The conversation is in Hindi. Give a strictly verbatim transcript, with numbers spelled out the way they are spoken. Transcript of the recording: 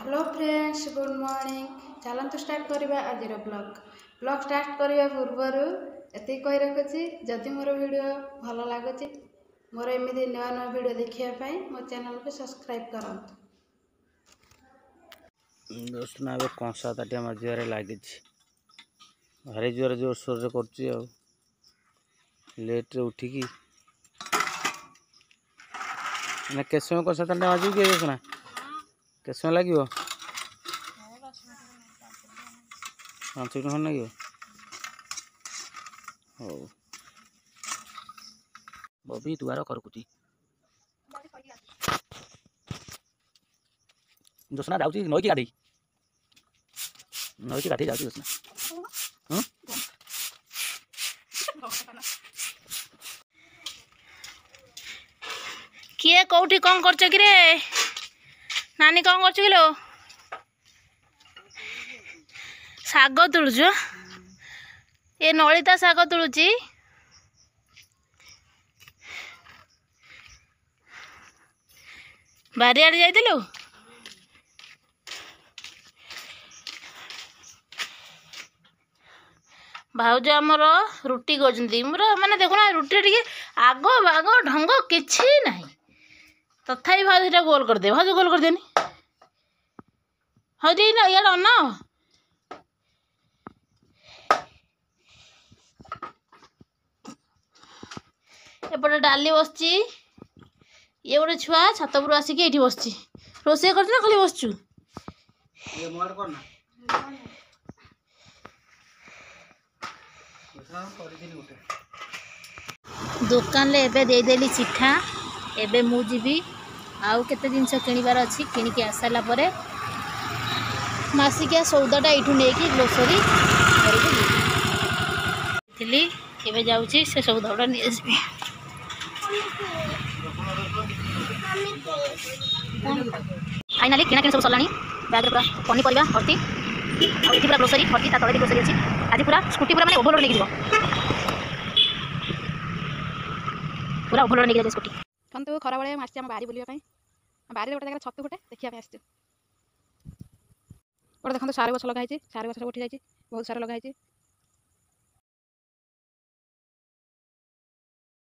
Hello friends, good morning. चलतु स्टार्ट करवा आज ब्लॉग ब्लॉग स्टार्ट करने पूर्वर एति कही रखुची, जदि मोर वीडियो भल लगुच मोर एमती नुआ नुआ वीडियो देखापी मो चैनल को सब्सक्राइब करंतु। दोस्त ना अब कंसा ताटिया मजार लगी भारी जोर जोर सोर से कर लेट रे उठिकी के समय कंसा ताटिया मजू कि ना के समय लगे पाँच मिनट खंड लगे। हो बबी दुआर करकुची जोसना जाऊँगी नई की गाड़ी नई की गाड़ी जाऊँगी जोसना किए कौटी कौन करछ कि रे नानी कौन करछ कि लो साग तुलुछ ए नलिता साग तुलुची बारियाड़े जाइथिलु भाउज आमर रुटी करछंती मोरा माने देखुना रुटी टिके आगो बागो ढंग किछि नाही तथापि भाउज एटा गोल कर दे भाउज गोल कर देनी भाउज ना यार अना एपटे डाली बसची ये गोटे छुआ छात उपर आसिक ये बसची रोसे कर खाली बसचु दुकान ले एबे दे देली चिठा एबे मु जीवी आउ केते जिनस किनिबार अछि किनिके आसाला परे मासिकिया सौदाटा एठू नेकी ग्रोसरी थिली एबे जाउची से सौदाटा नि आसबी फाइनली किना किना सब सलानी बैग पूरा पनी परिबा हरती आ इथि पूरा ग्रोसरी हरती ता तळे ग्रोसरी अछि आज पूरा स्कूटी पूरा माने ओवरलोड नेकी दिबो पूरा ओवरलोड नेकी स्कूटी कंतु खरा बळे आछि हम बारी बुलिया पई बारी गोटे जगह छतु फुटे देखिया पे आछि गोटे देखंतु सारे गछ लगा हैछि सारे गछ उठी जाइछि बहुत सारे लगा हैछि